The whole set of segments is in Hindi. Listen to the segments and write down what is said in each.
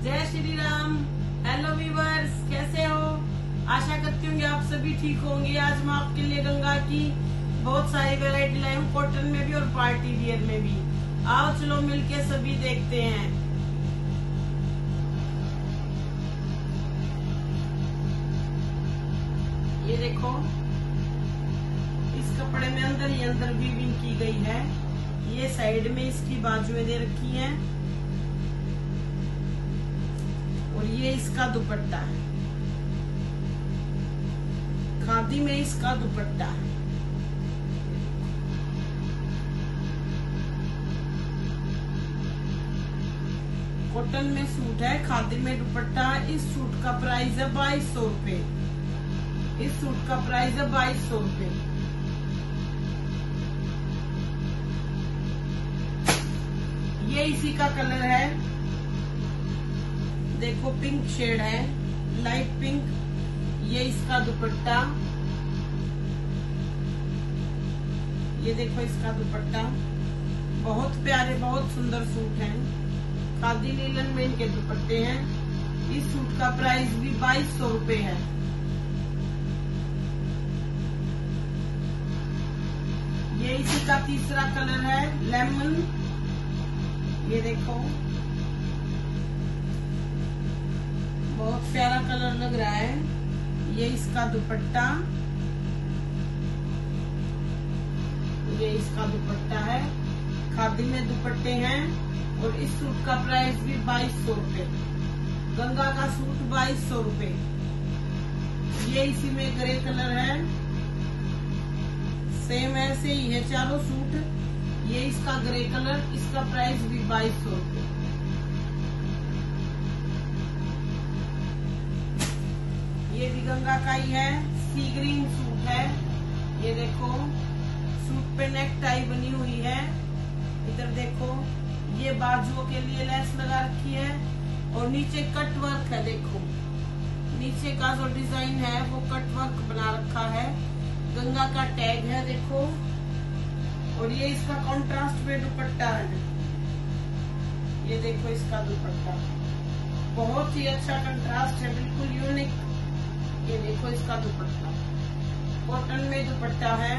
जय श्री राम। हेलो व्यूवर्स, कैसे हो? आशा करती हूँ आप सभी ठीक होंगे। आज मैं आपके लिए गंगा की बहुत सारी वैरायटी लाई हूँ, कॉटन में भी और पार्टी वियर में भी। आओ चलो मिलके सभी देखते हैं। ये देखो, इस कपड़े में अंदर ही अंदर वीविंग की गई है। ये साइड में इसकी बाजुएं दे रखी हैं और ये इसका दुपट्टा है। खादी में इसका दुपट्टा है। कॉटन में सूट है, खादी में दुपट्टा है। इस सूट का प्राइस है 2200 रुपए। इस सूट का प्राइस है 2200 रुपए। ये इसी का कलर है, देखो पिंक शेड है, लाइट पिंक। ये इसका दुपट्टा, ये देखो इसका दुपट्टा। बहुत प्यारे, बहुत सुंदर सूट है। खादी लीलन में इनके दुपट्टे हैं। इस सूट का प्राइस भी 2200 रुपए है। ये इसी का तीसरा कलर है, लेमन। ये देखो, बहुत प्यारा कलर लग रहा है। ये इसका दुपट्टा, ये इसका दुपट्टा है। खादी में दुपट्टे हैं और इस सूट का प्राइस भी 2200 रुपए। गंगा का सूट 2200 रुपए। ये इसी में ग्रे कलर है, सेम ऐसे ही है चारों सूट। ये इसका ग्रे कलर, इसका प्राइस भी 2200 रुपए। ये भी गंगा का ही है, सी ग्रीन सूट है। ये देखो, सूट पे नेक टाई बनी हुई है। इधर देखो, ये बाजुओं के लिए लेस लगा रखी है और नीचे कट वर्क है। देखो, नीचे का जो डिजाइन है वो कट वर्क बना रखा है। गंगा का टैग है देखो, और ये इसका कॉन्ट्रास्ट में दुपट्टा है। ये देखो इसका दुपट्टा, बहुत ही अच्छा कंट्रास्ट है, बिल्कुल यूनिक। ये देखो इसका दुपट्टा, कॉटन में दुपट्टा है।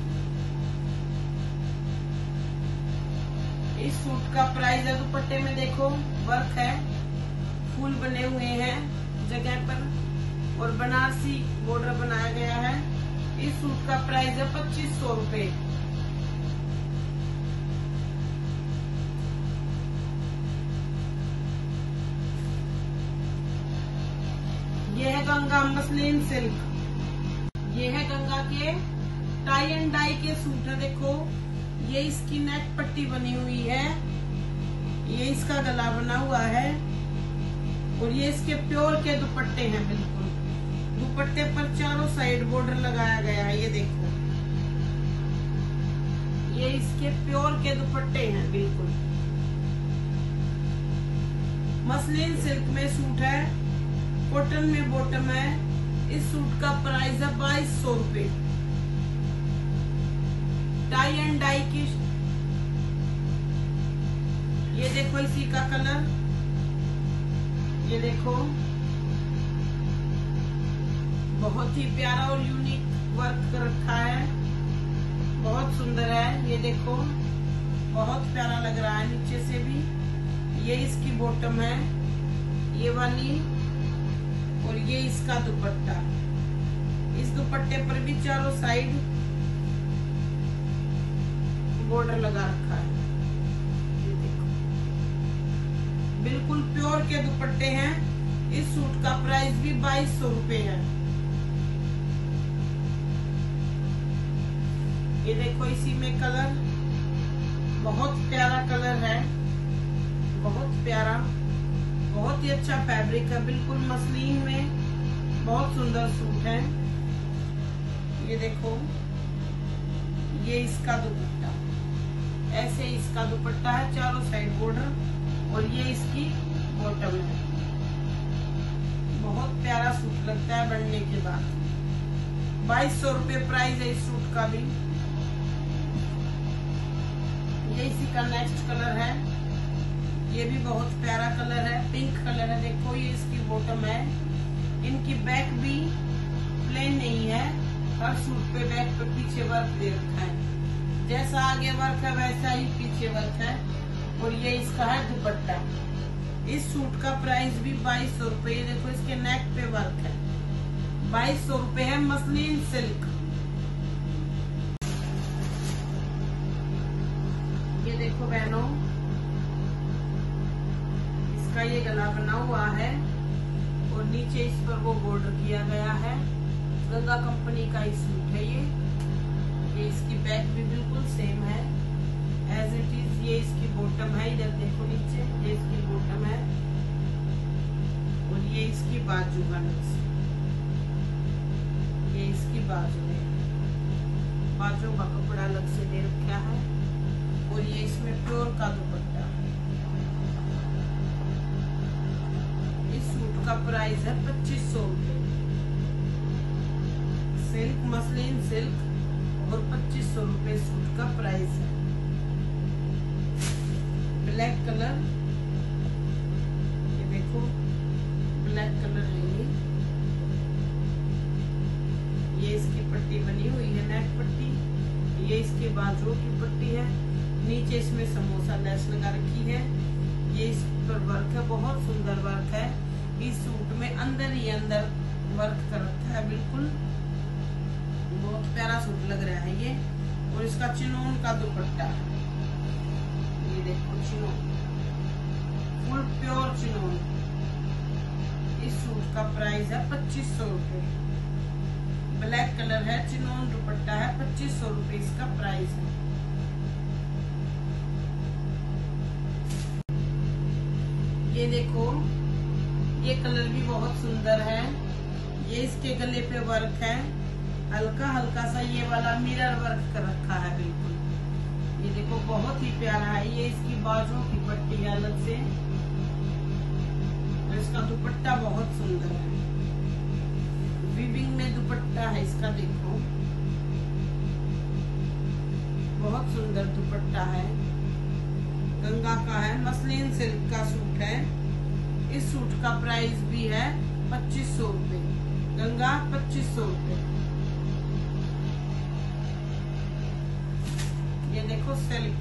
इस सूट का प्राइस है, दुपट्टे में देखो वर्क है, फूल बने हुए हैं जगह पर और बनारसी बॉर्डर बनाया गया है। इस सूट का प्राइस है 2500 रुपए। ये है गंगा मसलिन सिल्क। ये है गंगा के टाई एंड डाई के सूट है। देखो, ये इसकी नेक पट्टी बनी हुई है, ये इसका गला बना हुआ है और ये इसके प्योर के दुपट्टे हैं। बिल्कुल दुपट्टे पर चारों साइड बॉर्डर लगाया गया है। ये देखो, ये इसके प्योर के दुपट्टे हैं। बिल्कुल मसलिन सिल्क में सूट है, कॉटन में बॉटम है। इस सूट का प्राइस है 2200 रुपए। टाई एंड डाई की, ये देखो इसी का कलर। ये देखो, बहुत ही प्यारा और यूनिक वर्क कर रखा है, बहुत सुंदर है। ये देखो, बहुत प्यारा लग रहा है नीचे से भी। ये इसकी बॉटम है, ये वाली, और ये इसका दुपट्टा। इस दुपट्टे पर भी चारों साइड बॉर्डर लगा रखा है। ये देखो, बिल्कुल प्योर के दुपट्टे हैं। इस सूट का प्राइस भी 2200 रुपए है। ये देखो, इसी में कलर, बहुत प्यारा कलर है, बहुत प्यारा, बहुत ही अच्छा फैब्रिक है। बिल्कुल मसलिन में बहुत सुंदर सूट है। ये देखो, ये इसका दुपट्टा, ऐसे इसका दुपट्टा है, चारों साइड बॉर्डर, और ये इसकी बॉटम है। बहुत प्यारा सूट लगता है बनने के बाद। 2200 रुपए प्राइस है इस सूट का भी। ये इसी का नेक्स्ट कलर है, ये भी बहुत प्यारा कलर है, पिंक कलर है। ये इसकी बॉटम है। इनकी बैक भी प्लेन नहीं है, हर सूट पे बैक पे पीछे वर्क दे रखा है। जैसा आगे वर्क है वैसा ही पीछे वर्क है। और ये इसका है दुपट्टा। इस सूट का प्राइस भी 2200 रुपए। ये देखो इसके नेक पे वर्क है, 2200 रुपए है। Muslin silk. ये देखो बहनों, इसका ये गला बना हुआ है और नीचे इस पर वो बॉर्डर किया गया है। गंगा कंपनी का ही सूट है ये इसकी बैक भी बिल्कुल सेम है एज इट इज। ये इसकी बॉटम है, इधर देखो नीचे, ये इसकी बॉटम है और ये इसकी बाजू है। ये इसकी बाजू है, बाजू का कपड़ा अलग से दे रखा है। और ये इसमें प्योर का दुपट्टा। इस सूट का प्राइस है 2500 रुपए। सिल्क, मसलिन सिल्क और 2500 रुपए सूट का प्राइस है। ब्लैक कलर, ये देखो ब्लैक कलर है ये इसकी पट्टी बनी हुई है, नेक पट्टी। ये इसके बाजुओं की पट्टी है। नीचे इसमें समोसा लेस लगा रखी है। ये इस पर वर्क है, बहुत सुंदर वर्क है। इस सूट में अंदर ही अंदर वर्क कर रखा है, बिल्कुल बहुत प्यारा सूट लग रहा है ये। और इसका चिनोन का दुपट्टा है, ये देखो चिनोन, फुल प्योर चिनोन। इस सूट का प्राइस है 2500 रुपए। ब्लैक कलर है, चिनोन दुपट्टा है, 2500 रुपए इसका प्राइस है। ये देखो, ये कलर भी बहुत सुंदर है। ये इसके गले पे वर्क है, हल्का हल्का सा ये वाला मिरर वर्क कर रखा है बिल्कुल। ये देखो बहुत ही प्यारा है। ये इसकी बाजुओं की पट्टी है अलग से और इसका दुपट्टा बहुत सुंदर है। वीविंग में दुपट्टा है इसका, देखो बहुत सुंदर दुपट्टा है। गंगा का है, मसलिन सिल्क का सूट है। इस सूट का प्राइस भी है 2500 रुपए। गंगा 2500 रुपए। ये देखो सिल्क,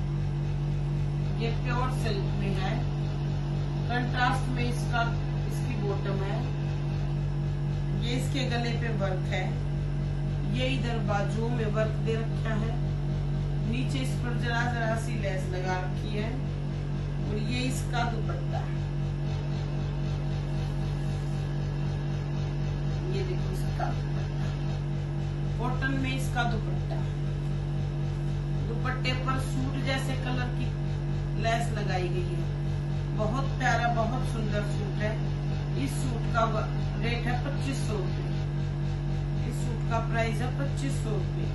ये प्योर सिल्क में है। कंट्रास्ट में इसकी बॉटम है। ये इसके गले पे वर्क है। ये इधर बाजुओं में वर्क दे रखा है। नीचे इस पर जरा जरा सी लेस लगा रखी है। और ये इसका दुपट्टा है। ये देखो इसका दुपट्टा, कॉटन में इसका दुपट्टा। दुपट्टे पर सूट जैसे कलर की लेस लगाई गई है। बहुत प्यारा, बहुत सुंदर सूट है। इस सूट का रेट है 2500 रुपए। इस सूट का प्राइस है 2500 रुपए।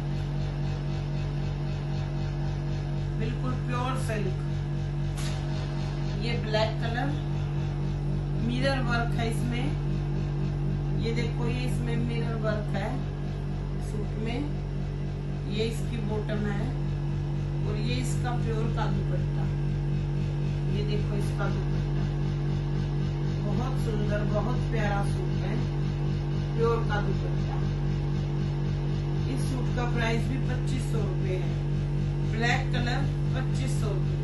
बिल्कुल प्योर सिल्क। ये ब्लैक कलर, मिरर वर्क है इसमें। ये देखो, ये इसमें मिरर वर्क है सूट में। ये इसकी बॉटम है और ये इसका प्योर का दुपट्टा। ये देखो इसका दुपट्टा, बहुत सुंदर, बहुत प्यारा सूट है, प्योर का दुपट्टा। इस सूट का प्राइस भी 2500 रुपए है। ब्लैक कलर 2500 रुपए।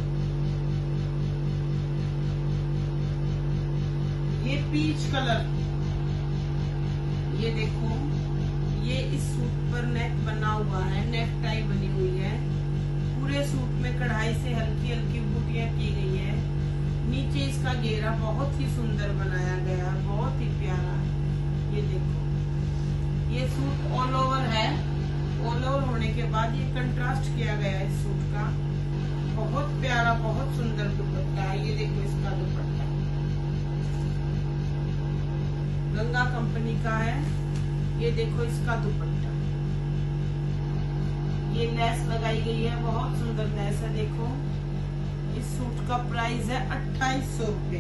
ये पीच कलर, ये देखो, ये इस सूट पर नेक बना हुआ है, नेक टाई बनी हुई है। पूरे सूट में कढ़ाई से हल्की हल्की बूटियां की गई है। नीचे इसका घेरा बहुत ही सुंदर बनाया गया है, बहुत ही प्यारा। ये देखो, ये सूट ऑल ओवर है। ऑल ओवर होने के बाद ये कंट्रास्ट किया गया है इस सूट का। बहुत प्यारा, बहुत सुंदर दुपट्टा है। ये देखो इसका दुपट्टा गंगा कंपनी का है। ये देखो इसका दुपट्टा, ये लेस लगाई गई है, बहुत सुंदर लेस है। देखो, इस सूट का प्राइस है 2800 रुपए।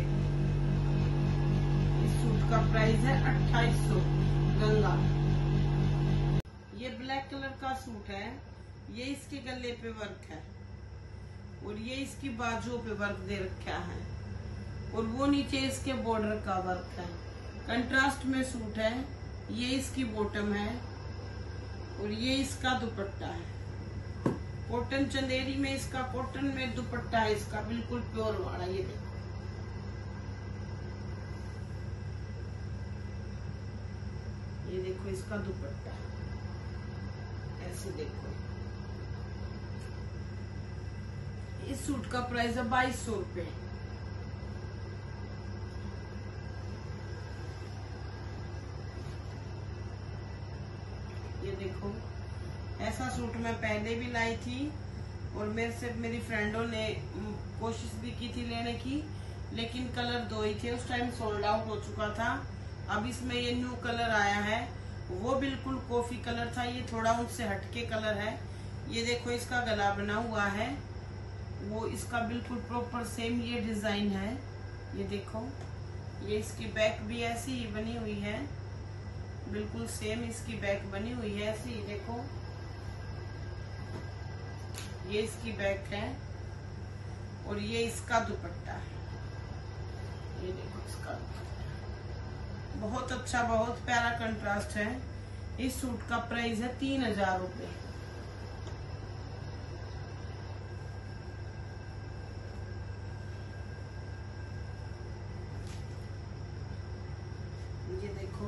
इस सूट का प्राइस है 2800 गंगा। ये ब्लैक कलर का सूट है। ये इसके गले पे वर्क है और ये इसकी बाजुओं पे वर्क दे रखा है। और वो नीचे इसके बॉर्डर का वर्क है। कंट्रास्ट में सूट है। ये इसकी बॉटम है और ये इसका दुपट्टा है। कॉटन चंदेरी में इसका कॉटन में दुपट्टा है इसका, बिल्कुल प्योर वाला। ये देखो, ये देखो इसका दुपट्टा ऐसे देखो। इस सूट का प्राइस है 2200 रुपए। ये देखो, ऐसा सूट मैं पहले भी लाई थी और मेरे से मेरी फ्रेंडों ने कोशिश भी की थी लेने की, लेकिन कलर 2 ही थे, उस टाइम सोल्ड आउट हो चुका था। अब इसमें ये न्यू कलर आया है, वो बिल्कुल कॉफी कलर था, ये थोड़ा उनसे हटके कलर है। ये देखो इसका गला बना हुआ है, वो इसका बिल्कुल प्रॉपर सेम ये डिजाइन है। ये देखो, ये इसकी बैक भी ऐसी ही बनी हुई है, बिल्कुल सेम इसकी बैक बनी हुई है ऐसी। देखो, ये इसकी बैक है और ये इसका दुपट्टा है। ये देखो इसका दुपट्टा, बहुत अच्छा, बहुत प्यारा कंट्रास्ट है। इस सूट का प्राइस है 3000 रुपए। ये देखो,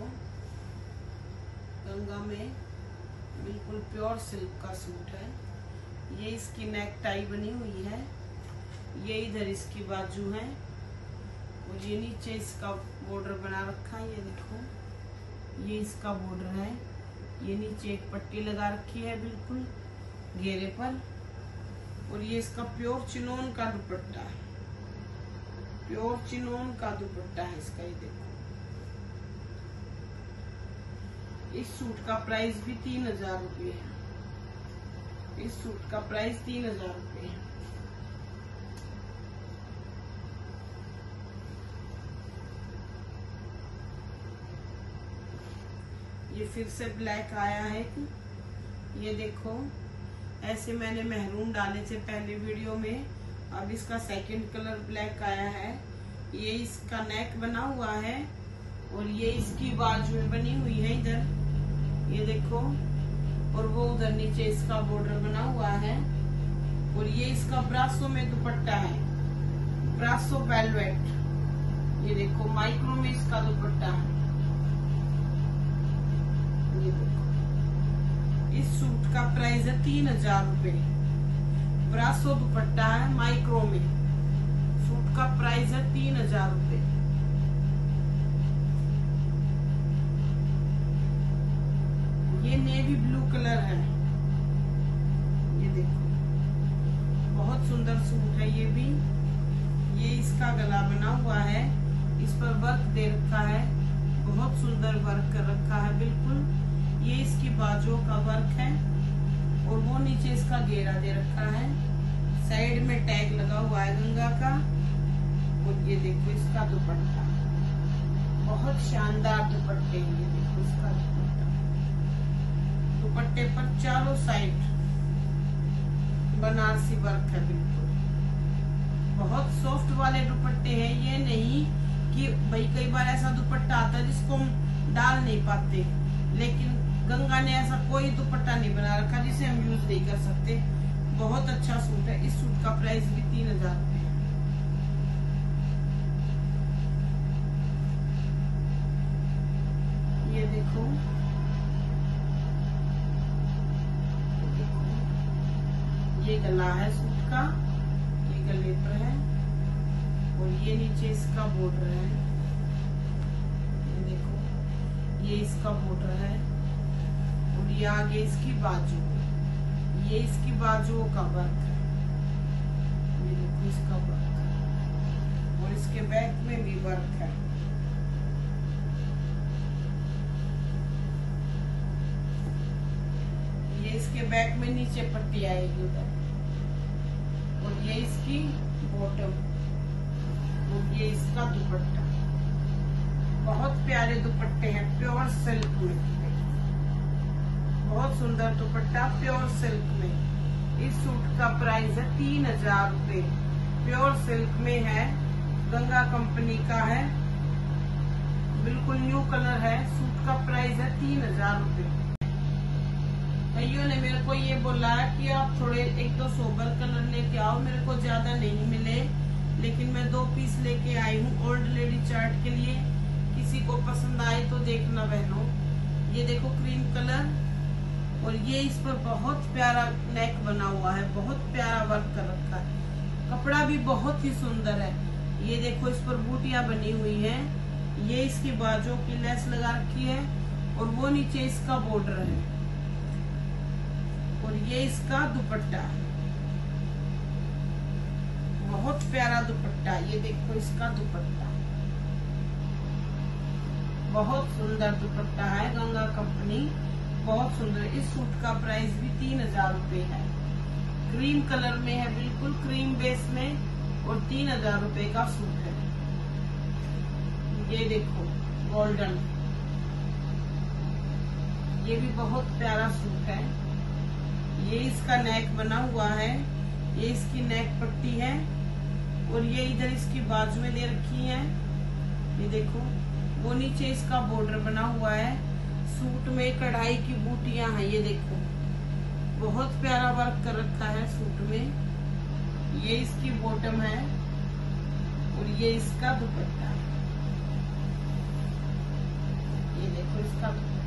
गंगा में बिल्कुल प्योर सिल्क का सूट है। ये इसकी नेक टाई बनी हुई है, ये इधर इसकी बाजू है और ये नीचे इसका बॉर्डर बना रखा है। ये देखो, ये इसका बॉर्डर है। ये नीचे एक पट्टी लगा रखी है बिल्कुल घेरे पर, और ये इसका प्योर चिनोन का दुपट्टा है। प्योर चिनोन का दुपट्टा है इसका। ये देखो, इस सूट का प्राइस भी 3000 रुपये है। इस सूट का प्राइस 3000 रुपये है। ये फिर से ब्लैक आया है। ये देखो, ऐसे मैंने मेहरून डाले थे पहले वीडियो में, अब इसका सेकंड कलर ब्लैक आया है। ये इसका नेक बना हुआ है और ये इसकी बाजू बनी हुई है इधर, ये देखो, और वो उधर नीचे इसका बॉर्डर बना हुआ है। और ये इसका ब्रासो में दुपट्टा है, ब्रासो वेलवेट। ये देखो, माइक्रो में इसका दुपट्टा है। ये देखो, इस सूट का प्राइस है 3000 रुपए। ब्रासो दुपट्टा है माइक्रो में, सूट का प्राइस है 3000 रुपए। ये नेवी ब्लू कलर है। ये देखो, बहुत सुंदर सूट है ये भी। ये इसका गला बना हुआ है, इस पर वर्क दे रखा है, बहुत सुंदर वर्क कर रखा है बिल्कुल। ये इसकी बाजुओं का वर्क है और वो नीचे इसका घेरा दे रखा है। साइड में टैग लगा हुआ है गंगा का। और ये देखो इसका दुपट्टा, बहुत शानदार दुपट्टे। ये देखो इसका दुपट्टा, दुपट्टे पर चारों साइड बनारसी वर्क है बिल्कुल। बहुत सॉफ्ट वाले दुपट्टे हैं, ये नहीं कि भाई कई बार ऐसा दुपट्टा आता है जिसको हम डाल नहीं पाते, लेकिन गंगा ने ऐसा कोई दुपट्टा नहीं बना रखा जिसे हम यूज नहीं कर सकते। बहुत अच्छा सूट है। इस सूट का प्राइस भी 3000 रुपए है। ये देखो, ये गला है सूट का, ये गले पर है और ये नीचे इसका बॉर्डर है। ये देखो, ये इसका बॉर्डर है और ये आगे इसकी बाजू, ये इसकी बाजुओं का वर्क है। ये देखो इसका वर्क है और इसके बैक में भी वर्क है। ये इसके बैक में नीचे पट्टी आएगी उधर, और ये इसकी बॉटम और ये इसका दुपट्टा। बहुत प्यारे दुपट्टे हैं, प्योर सिल्क में, बहुत सुंदर दुपट्टा प्योर सिल्क में। इस सूट का प्राइस है 3000 रुपए। प्योर सिल्क में है, गंगा कंपनी का है, बिल्कुल न्यू कलर है। सूट का प्राइस है 3000 रुपए। भाइयों ने मेरे को ये बोला कि आप थोड़े एक तो सोबर कलर लेके आओ, मेरे को ज्यादा नहीं मिले, लेकिन मैं 2 पीस लेके आई हूँ ओल्ड लेडी चार्ट के लिए। किसी को पसंद आए तो देखना बहनों। ये देखो क्रीम कलर, और ये इस पर बहुत प्यारा नेक बना हुआ है, बहुत प्यारा वर्क कर रखा है। कपड़ा भी बहुत ही सुंदर है। ये देखो इस पर बूटियां बनी हुई हैं। ये इसकी बाजू की लेस लगा रखी है, और वो नीचे इसका बॉर्डर है, और ये इसका दुपट्टा है। बहुत प्यारा दुपट्टा। ये देखो इसका दुपट्टा, बहुत सुंदर दुपट्टा है, गंगा कंपनी, बहुत सुंदर। इस सूट का प्राइस भी 3000 रुपए है। क्रीम कलर में है, बिल्कुल क्रीम बेस में, और 3000 रुपए का सूट है। ये देखो गोल्डन, ये भी बहुत प्यारा सूट है। ये इसका नेक बना हुआ है, ये इसकी नेक पट्टी है, और ये इधर इसकी बाजू में दे रखी है। ये देखो वो नीचे इसका बॉर्डर बना हुआ है। सूट में कढ़ाई की बूटियां हैं। ये देखो बहुत प्यारा वर्क कर रखा है सूट में। ये इसकी बॉटम है, और ये इसका दुपट्टा है। ये देखो इसका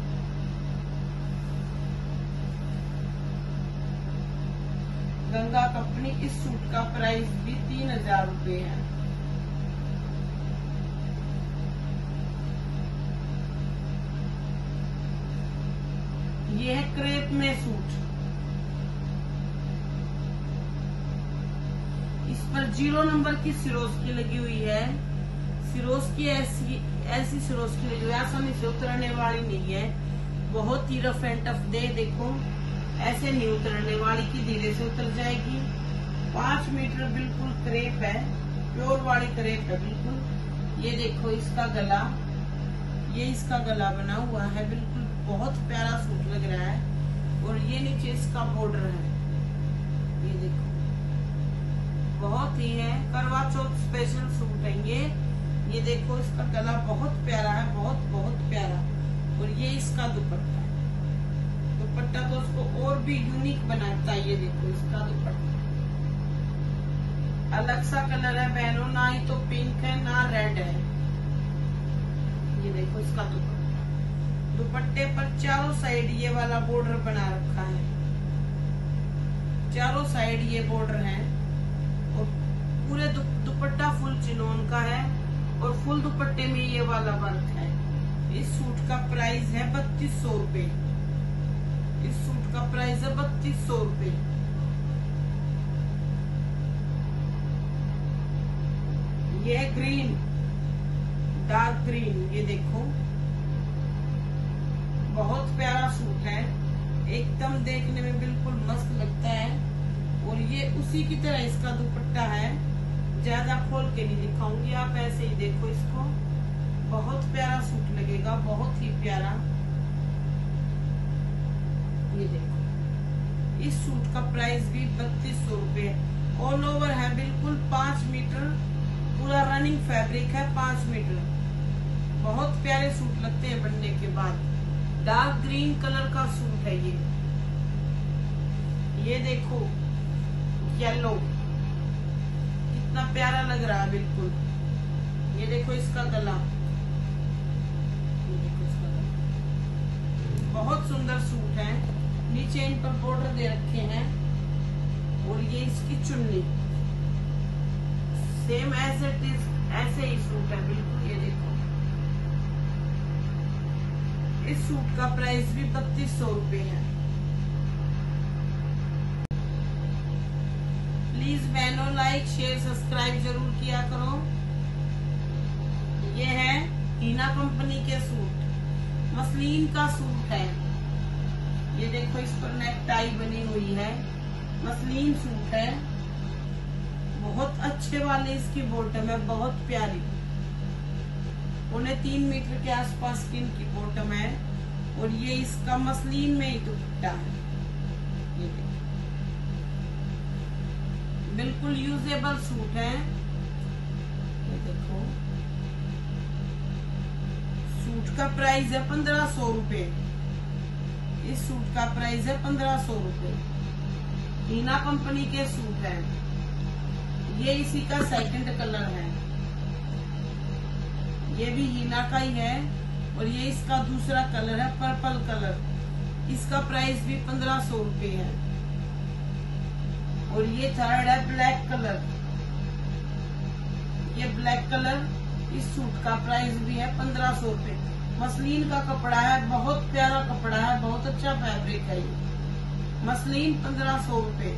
गंगा कंपनी। इस सूट का प्राइस भी 3000 रुपए है। ये है क्रेप में सूट। इस पर 0 नंबर की सिरोस्की लगी हुई है। सिरोस्की ऐसी सिरोस्की लगी हुई है, आसानी से उतरने वाली नहीं है। बहुत ही रफ एंड टफ दे, देखो ऐसे नहीं उतरने वाली की धीरे से उतर जाएगी। 5 मीटर बिल्कुल क्रेप है, प्योर वाली क्रेप है बिल्कुल। ये देखो इसका गला, ये इसका गला बना हुआ है, बिल्कुल बहुत प्यारा सूट लग रहा है। और ये नीचे इसका बॉर्डर है। ये देखो बहुत ही है, करवा चौथ स्पेशल सूट है ये। ये देखो इसका गला बहुत प्यारा है, बहुत बहुत प्यारा। और ये इसका दुपट्टा है। दुपट्टा तो उसको और भी यूनिक बनाता है। ये देखो इसका दुपट्टा अलग सा कलर है बहनों, ना ही तो पिंक है ना रेड है। ये देखो इसका दुपट्टे पर चारों साइड ये वाला बॉर्डर बना रखा है। चारों साइड ये बॉर्डर है, और पूरे दुपट्टा फुल चिनोन का है, और फुल दुपट्टे में ये वाला वर्क है। इस सूट का प्राइस है 3200 रुपए। इस सूट का प्राइस है 3200 रुपए। ये ग्रीन, डार्क ग्रीन, ये देखो बहुत प्यारा सूट है, एकदम देखने में बिल्कुल मस्त लगता है। और ये उसी की तरह इसका दुपट्टा है। ज्यादा खोल के नहीं दिखाऊंगी, आप ऐसे ही देखो इसको। बहुत प्यारा सूट लगेगा, बहुत ही प्यारा। ये देखो इस सूट का प्राइस भी 3200 रुपए। ऑल ओवर है बिल्कुल 5 मीटर, पूरा रनिंग फैब्रिक है 5 मीटर। बहुत प्यारे सूट लगते हैं बनने के बाद। डार्क ग्रीन कलर का सूट है ये। ये देखो येलो, कितना प्यारा लग रहा है बिल्कुल। ये देखो इसका गला, ये देखो इसका गला, बहुत सुंदर सूट है। नीचे इन पर बॉर्डर दे रखे हैं, और ये इसकी चुन्नी सेम एज इट इज, ऐसे ही सूट है बिल्कुल। ये देखो इस सूट का प्राइस भी 3200 रुपए है। प्लीज बहनों लाइक शेयर सब्सक्राइब जरूर किया करो। ये है हीना कंपनी के सूट, मसलिन का सूट है। ये देखो इस पर नेक टाई बनी हुई है, मसलिन सूट है। बहुत अच्छे वाले इसकी बॉटम है, बहुत प्यारी। 3.25 मीटर के आसपास की इनकी बॉटम है, और ये इसका मसलिन में ही दुपट्टा है। ये बिल्कुल यूजेबल सूट है, ये देखो, सूट का प्राइस है 1500 रुपए। इस सूट का प्राइस है 1500 रुपए। हीना कंपनी के सूट है। ये इसी का सेकंड कलर है। ये भी हीना का ही है और ये इसका दूसरा कलर है, पर्पल कलर। इसका प्राइस भी 1500 रुपए है। और ये थर्ड है ब्लैक कलर। ये ब्लैक कलर, इस सूट का प्राइस भी है 1500 रुपए। मसलिन का कपड़ा है, बहुत प्यारा कपड़ा है, बहुत अच्छा फैब्रिक है ये। मसलिन 1500 रुपए।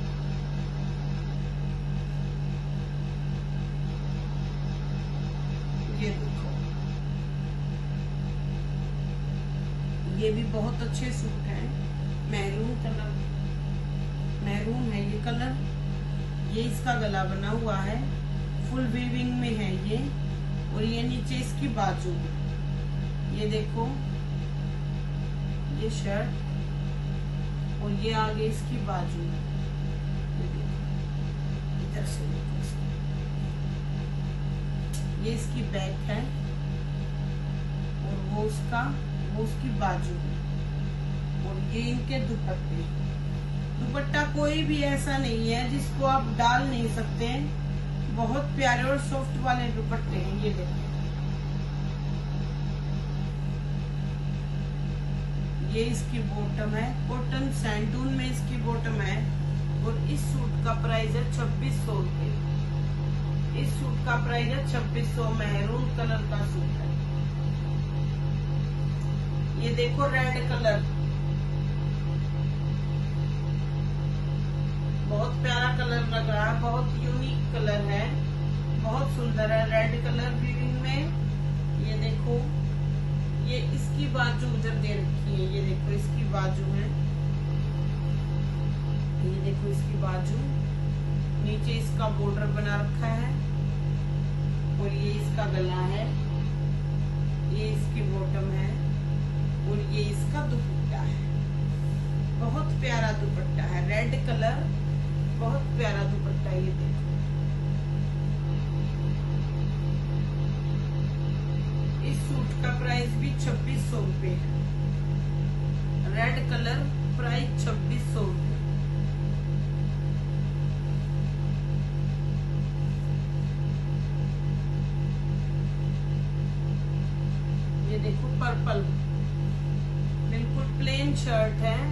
ये देखो, ये भी बहुत अच्छे सूट हैं। मैरून कलर, मैरून है ये कलर। ये इसका गला बना हुआ है, फुल वीविंग में है ये। और ये नीचे इसकी बाजू, ये देखो, ये शर्ट और ये आगे इसकी बाजू। इधर से देखो, ये इसकी बैक है और वो उसकी बाजू है। और ये इनके दुपट्टे। दुपट्टा कोई भी ऐसा नहीं है जिसको आप डाल नहीं सकते। बहुत प्यारे और सॉफ्ट वाले दुपट्टे हैं। ये देखो, ये इसकी बॉटम है, कॉटन सैंडून में इसकी बॉटम है। और इस सूट का प्राइस है 2600 रुपए। इस सूट का प्राइस है 2600। मैरून कलर का सूट है। ये देखो रेड कलर, बहुत प्यारा कलर लग रहा है, बहुत यूनिक कलर है, बहुत सुंदर है। रेड कलर वीविंग में। ये देखो, ये इसकी बाजू उधर दे रखी है। ये देखो इसकी बाजू है। ये देखो इसकी बाजू, नीचे इसका बॉर्डर बना रखा है। और ये इसका गला है, ये इसकी बॉटम है और ये इसका दुपट्टा है। बहुत प्यारा दुपट्टा है, रेड कलर, बहुत प्यारा दुपट्टा। ये देखो, इस सूट का प्राइस भी 2600 रुपए है। रेड कलर, प्राइस 2600 रुपए। ये देखो पर्पल, बिल्कुल प्लेन शर्ट है।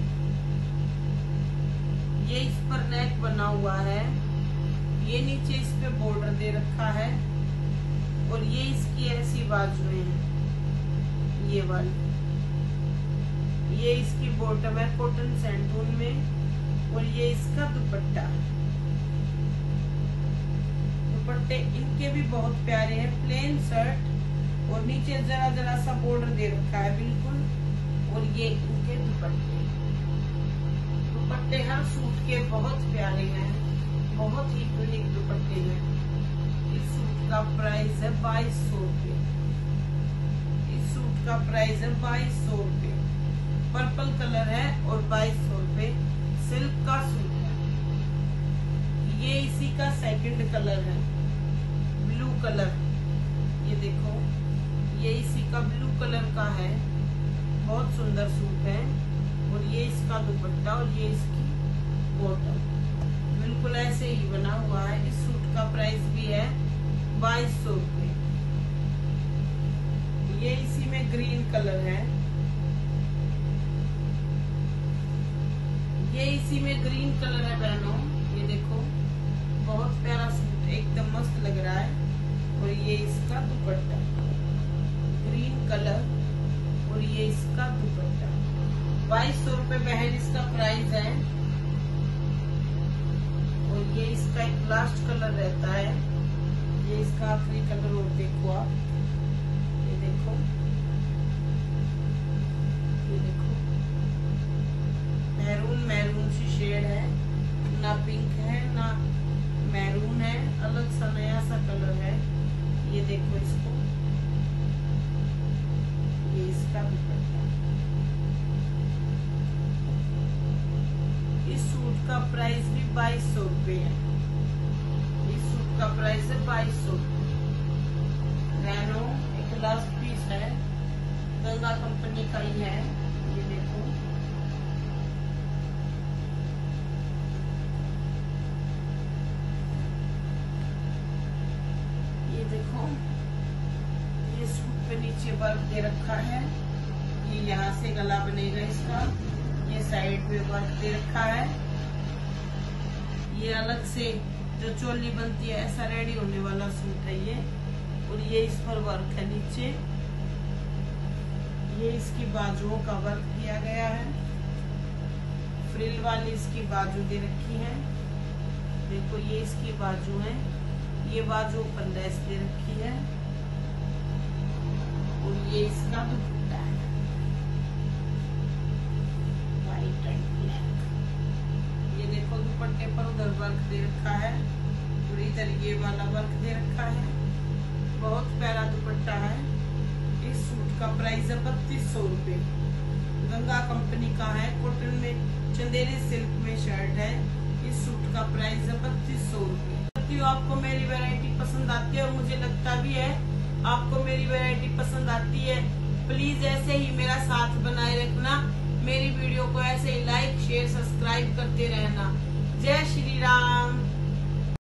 ये इस पर नेक बना हुआ है। ये नीचे इस पे बॉर्डर दे रखा है। और ये इसकी ऐसी बाजुएं हैं, ये वाली। ये इसकी बॉटम है कॉटन सैंडून में। और ये इसका दुपट्टा। दुपट्टे इनके भी बहुत प्यारे हैं, प्लेन शर्ट और नीचे जरा जरा सा बॉर्डर दे रखा है बिल्कुल। और ये इनके दुपट्टे। दुपट्टे हर सूट के बहुत प्यारे हैं, बहुत ही यूनिक दुपट्टे हैं। इस सूट का प्राइस है 2200 रुपए। इस सूट का प्राइस है 2200 रुपए। पर्पल कलर है और 2200 रुपए। सिल्क का सूट है। ये इसी का सेकंड कलर है, ब्लू कलर। ये देखो, ये इसी का ब्लू कलर का है। बहुत सुंदर सूट है। और ये इसका दुपट्टा और ये इसकी बॉटम बिल्कुल ऐसे ही बना हुआ है। इस सूट का प्राइस भी है 2200 रुपए। ये इसी में ग्रीन कलर है। ये इसी में ग्रीन कलर है बहनों। ये देखो, बहुत प्यारा सूट, एकदम मस्त लग रहा है। और ये इसका दुपट्टा, ग्रीन कलर और ये इसका दुपट्टा। 2200 रुपए बहन इसका प्राइस है। और ये इसका एक लास्ट कलर रहता है। ये इसका आखिरी कलर और देखो आप, ये देखो, ये देखो, मैरून मैरून सी शेड है, ना पिंक है ना मैरून है, अलग सा नया सा कलर है। ये देखो इसको, ये इसका दुपट्टा। इस सूट का प्राइस भी 2200 रुपए है। इस सूट का प्राइस है 2200 रुपए। गंगा कंपनी का ही है। ये देखो, ये देखो, ये सूट पे नीचे वर्क दे रखा है। ये यहाँ से गला बनेगा इसका, ये साइड पे वर्क दे रखा है। ये अलग से जो चोली बनती है ऐसा रेडी होने वाला सूट है ये। और ये इस पर वर्क है नीचे। ये इसकी बाजुओं का वर्क किया गया है। फ्रिल वाली इसकी बाजू दे रखी है। देखो, ये इसकी बाजू है। ये बाजू पर लेस दे रखी है। और ये इसका दुपट्टा है, व्हाइट एंड ब्लैक। ये देखो, दुपट्टे पर उधर वर्क दे रखा है और इधर ये वाला वर्क दे रखा है। बहुत प्यारा दुपट्टा है। इस सूट का प्राइस है 3200 रुपए। गंगा कंपनी का है, कॉटन में चंदेरी सिल्क में शर्ट है। इस सूट का प्राइस है 3200 रुपए। आपको मेरी वैरायटी पसंद आती है और मुझे लगता भी है आपको मेरी वैरायटी पसंद आती है। प्लीज ऐसे ही मेरा साथ बनाए रखना। मेरी वीडियो को ऐसे ही लाइक, शेयर, सब्सक्राइब करते रहना। जय श्री राम।